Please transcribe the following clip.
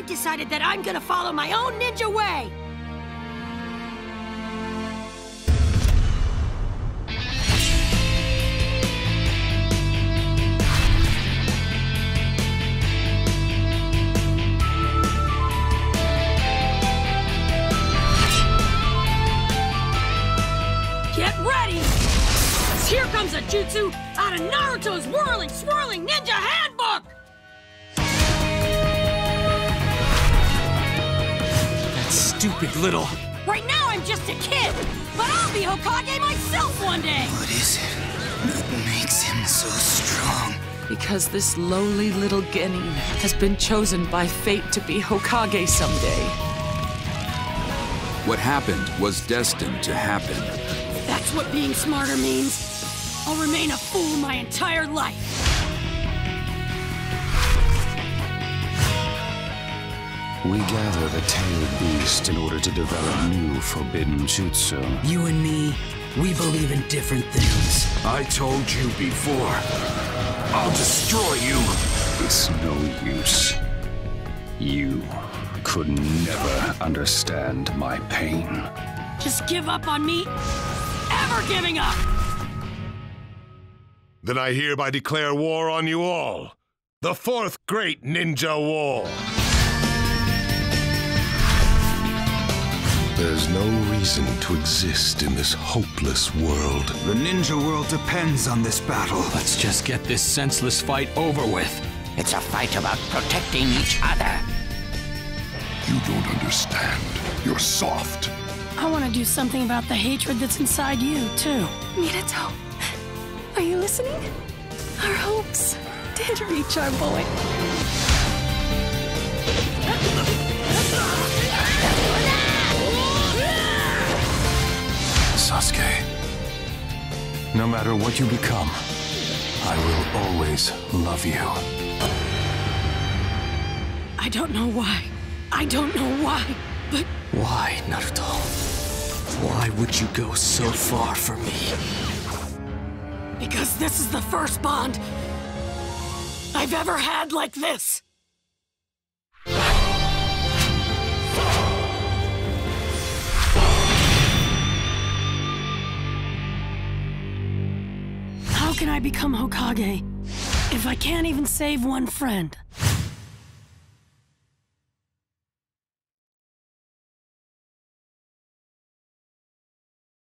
I've decided that I'm gonna follow my own ninja way! Get ready! 'Cause here comes a jutsu out of Naruto's whirling, swirling ninja handbook! That stupid little... Right now I'm just a kid, but I'll be Hokage myself one day! What is it that makes him so strong? Because this lowly little genin has been chosen by fate to be Hokage someday. What happened was destined to happen. That's what being smarter means. I'll remain a fool my entire life. We gather the tailed beast in order to develop new forbidden jutsu. You and me, we believe in different things. I told you before. I'll destroy you. It's no use. You could never understand my pain. Just give up on me. Ever giving up! Then I hereby declare war on you all. The fourth great ninja war. There's no reason to exist in this hopeless world. The ninja world depends on this battle. Let's just get this senseless fight over with. It's a fight about protecting each other. You don't understand. You're soft. I want to do something about the hatred that's inside you, too. Minato, are you listening? Our hopes did reach our boy. Sasuke, no matter what you become, I will always love you. I don't know why. I don't know why, but... Why, Naruto? Why would you go so far for me? Because this is the first bond I've ever had like this. How can I become Hokage if I can't even save one friend?